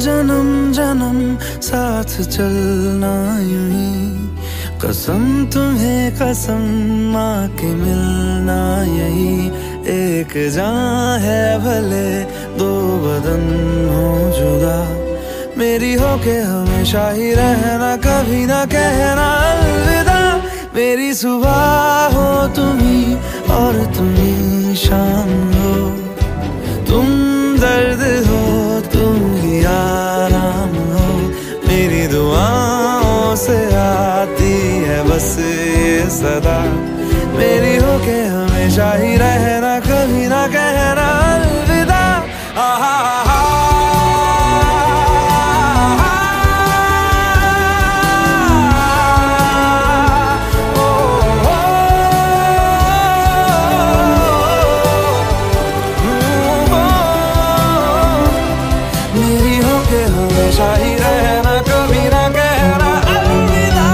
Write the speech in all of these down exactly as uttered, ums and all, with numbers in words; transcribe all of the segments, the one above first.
जन्म जन्म साथ चलना यूं ही, कसम तुम्हें कसम माँ के मिलना यही। एक जान है भले दो बदन हो जुदा, मेरी हो के हमेशा ही रहना, कभी ना कहना अलविदा। मेरी सुबह हो तुम्ही और तुम्ही शाम हो, तुम दर्द हो तुम ही आराम हो। मेरी दुआओं से आती है बस ये सदा, मेरी हो के हमेशा ही रहना, कभी ना कहना अलविदा। आहा हमेशा ही रहना, कभी ना कहना अलविदा।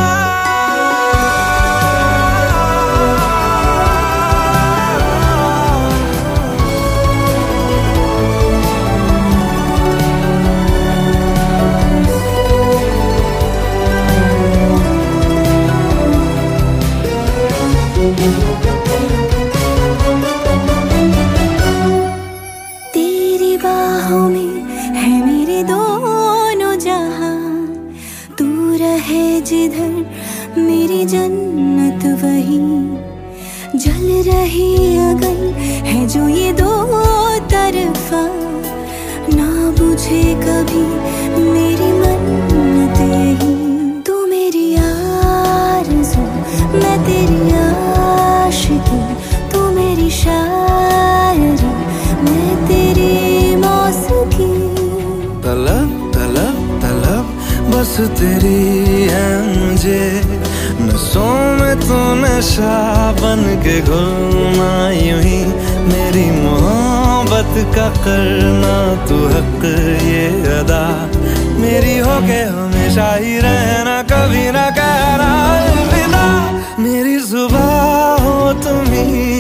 तेरी बाहों में है मेरे दोनों जहां, तू रहे जिधर मेरी जन्नत वही। जल रही अगन है जो ये दो तरफा, ना बुझे कभी मेरी मन्नत यही। तू मेरी आरज़ू मैं तेरी आशिकी, तू मेरी शायरी मैं तेरी मौसीकी। तलब तलब तलब बस तेरी है मुझे, नसों में तू नशा बन के घुलना यूं ही। मेरी मोहब्बत का करना तू हक ये अदा, मेरी हो के हमेशा ही रहना, कभी ना कहना अलविदा। मेरी सुबह हो तुम्ही